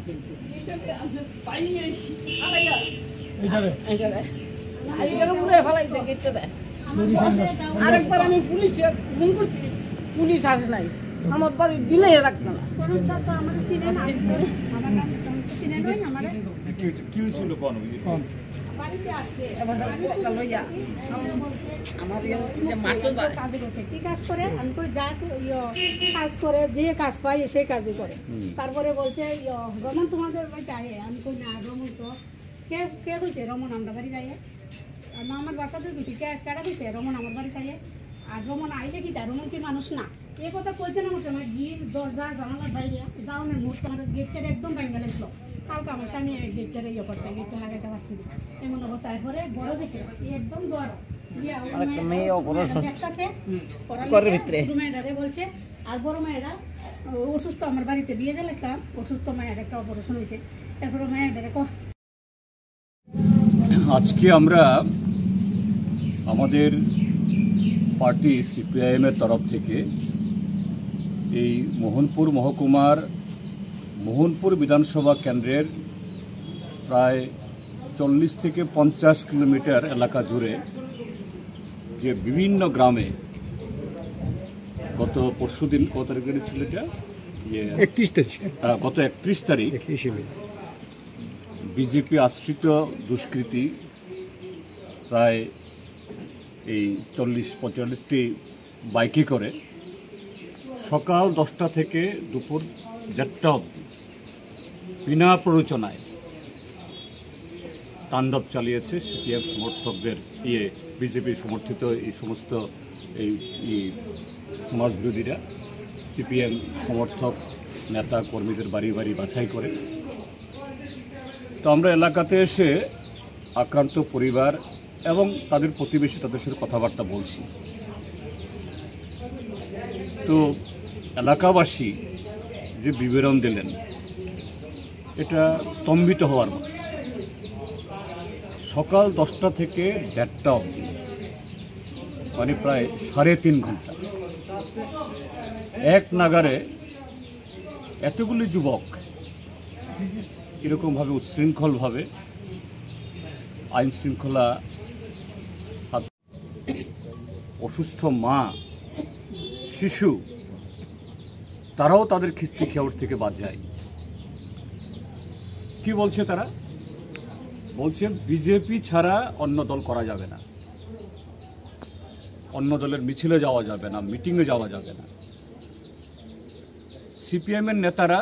আরেকবার আমি পুলিশে ফোন করছি, পুলিশ আসে নাই, আমার বাড়ি দিলে রাখতো না। যে কাজ পাই সেই কাজই করে। তারপরে বলছে রমন তোমাদের বাড়িতে আয়ে, আমি কই না রমন তো কে কে কইছে রমন আমরা বাড়ি যাইয়ে, আমার বাসাতে কইছি কেডা কইছে রমন আমার বাড়িতে আয়ে, আর রমন আইলে কি তার রমন কি মানুষ না, এই কথা কইতে না বলছে আমার গির দরজা জানালার বাইরে যাওয়ার মুহূর্তে আমার গেটটা একদম ভাঙা লাগলো। কালকে আমার সামনে গেটটা ইয়ে করছে, গেটটা লাগাইতে পারছি না এমন অবস্থা। এরপরে বড় দিছে একদম বড় বলছে, আর বড় মায়েরা অসুস্থ, আমার বাড়িতে বিয়ে দিলাম, অসুস্থ মায়ের একটা অপারেশন হয়েছে। তারপরে মায়ের আজকে আমরা আমাদের পার্টি CPI-M এর তরফ থেকে এই মোহনপুর মহকুমার মোহনপুর বিধানসভা কেন্দ্রের প্রায় 40 থেকে 50 কিলোমিটার এলাকা জুড়ে যে বিভিন্ন গ্রামে গত পরশুদিন কত তারিখে ছিল এটা 31 তারিখ, গত 31 তারিখ BJP আশ্রিত দুষ্কৃতী প্রায় এই 40-45টি বাইকে করে সকাল 10টা থেকে দুপুর 1:30 অবধি বিনা প্ররোচনায় তাণ্ডব চালিয়েছে CPI-M সমর্থকদের BJP সমর্থিত এই সমস্ত এই সমাজবিরোধীরা। CPI-M সমর্থক নেতা কর্মীদের বাড়ি বাড়ি বাছাই করে। তো আমরা এলাকাতে এসে আক্রান্ত পরিবার এবং তাদের প্রতিবেশী তাদের সাথে কথাবার্তা বলছি। তো এলাকাবাসী যে বিবরণ দিলেন এটা স্তম্ভিত হওয়ার মতো। সকাল 10টা থেকে 1:30 অবধি মানে প্রায় 3.5 ঘন্টা এক নাগারে এতগুলি যুবক এরকমভাবে উচ্ছৃঙ্খলভাবে আইন শৃঙ্খলা, অসুস্থ মা, শিশু তারাও তাদের খিস্তি খেওয়ার থেকে বাদ যায়। কি বলছে তারা? বলছে BJP ছাড়া অন্য দল করা যাবে না, অন্য দলের মিছিলে যাওয়া যাবে না, মিটিংয়ে যাওয়া যাবে না। CPI-M এর নেতারা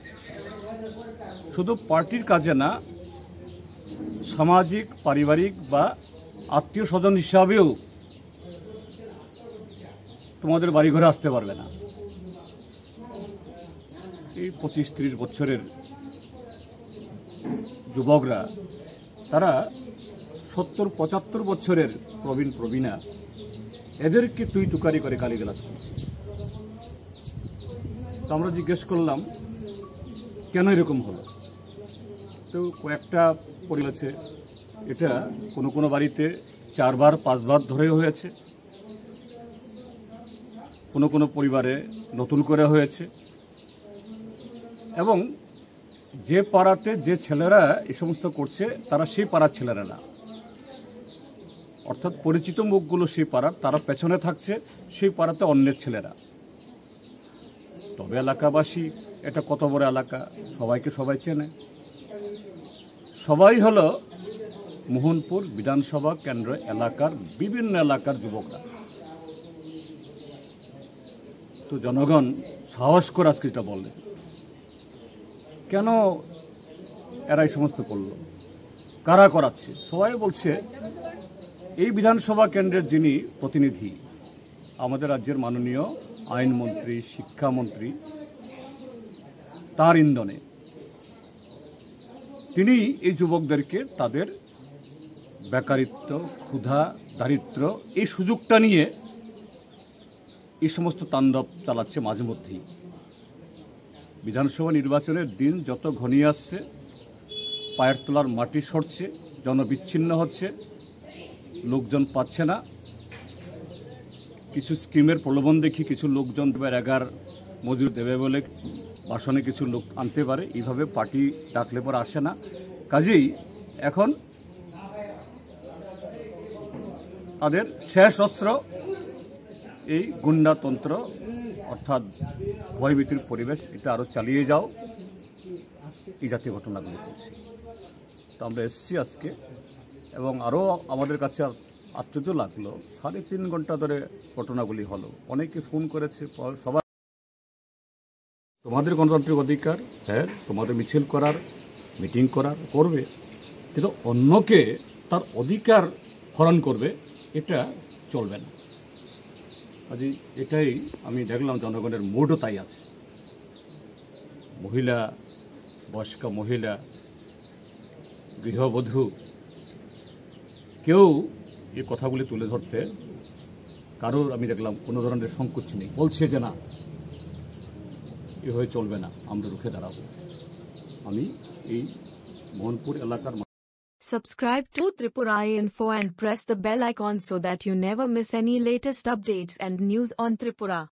শুধু পার্টির কাজে না, সামাজিক, পারিবারিক বা আত্মীয় স্বজন হিসাবেও তোমাদের বাড়িঘরে আসতে পারবে না। এই 25-30 বছরের যুবকরা, তারা 70-75 বছরের প্রবীণা, এদেরকে তুই তুকারি করে গালিগালাজ করছে। তো আমরা জিজ্ঞেস করলাম কেন এরকম হলো। তো কয়েকটা পরিবার আছে, এটা কোনো কোনো বাড়িতে 4-5 বার ধরে হয়েছে, কোনো কোনো পরিবারে নতুন করে হয়েছে, এবং যে পাড়াতে যে ছেলেরা এই সমস্ত করছে তারা সেই পাড়ার ছেলেরা না, অর্থাৎ পরিচিত মুখগুলো সেই পাড়ার, তারা পেছনে থাকছে সেই পাড়াতে অন্যের ছেলেরা। তবে এলাকাবাসী, এটা কত বড় এলাকা, সবাইকে সবাই চেনে, সবাই হলো মোহনপুর বিধানসভা কেন্দ্র এলাকার বিভিন্ন এলাকার যুবকরা। তো জনগণ সাহস করে আজকে এটা বললে কেন এরা এই সমস্ত করলো, কারা করাচ্ছে? সবাই বলছে এই বিধানসভা কেন্দ্রের যিনি প্রতিনিধি, আমাদের রাজ্যের মাননীয় আইনমন্ত্রী, শিক্ষামন্ত্রী, তার ইন্ধনে তিনি এই যুবকদেরকে তাদের বেকারিত্ব, ক্ষুধা, দারিদ্র এই সুযোগটা নিয়ে এই সমস্ত তাণ্ডব চালাচ্ছে। মাঝে মধ্যেই বিধানসভা নির্বাচনের দিন যত ঘনিয়ে আসছে, পায়ের তোলার মাটি সরছে, জনবিচ্ছিন্ন হচ্ছে, লোকজন পাচ্ছে না। কিছু স্কিমের প্রলোভন দেখি কিছু লোকজন 1000 মজুরি দেবে বলে ভাষণে কিছু লোক আনতে পারে, এইভাবে পার্টি ডাকলে পরে আসে না। কাজেই এখন তাদের শেষ অস্ত্র এই গুন্ডাতন্ত্র, অর্থাৎ ভয়ভীতির পরিবেশ, এটা আরও চালিয়ে যাও, এই জাতীয় ঘটনাগুলো করছে। তো আমরা এসেছি আজকে, এবং আরও আমাদের কাছে আশ্চর্য লাগলো, 3.5 ঘন্টা ধরে ঘটনাগুলি হলো। অনেকে ফোন করেছে, সবাই তোমাদের গণতান্ত্রিক অধিকার, হ্যাঁ তোমাদের মিছিল করার, মিটিং করার করবে, কিন্তু অন্যকে তার অধিকার হরণ করবে, এটা চলবে না। কাজে এটাই আমি দেখলাম জনগণের মুডও তাই আছে। মহিলা, বয়স্কা মহিলা, গৃহবধূ, কেউ এই কথাগুলি তুলে ধরতে কারোর আমি দেখলাম কোনো ধরনের সংকোচ নেই। বলছে যে না, এভাবে চলবে না, আমরা রুখে দাঁড়াবো। আমি এই মোহনপুর এলাকার Subscribe to Tripura Info and press the bell icon so that you never miss any latest updates and news on Tripura.